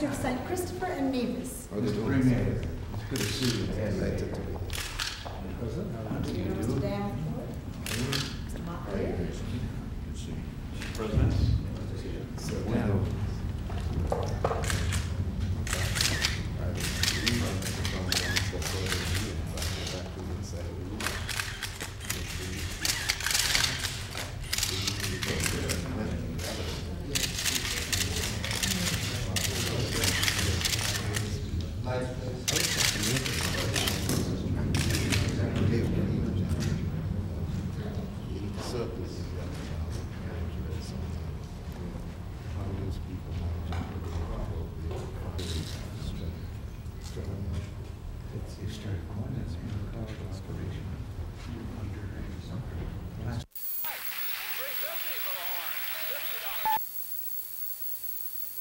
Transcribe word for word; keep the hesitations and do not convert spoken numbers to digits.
Pastor of Saint Christopher and Nevis. How are they doing? It's good to see you. Delighted to be here. Mister Davenport. Mister Montclair. Presidents. So, Yeah. three fifty for the horn. fifty dollars.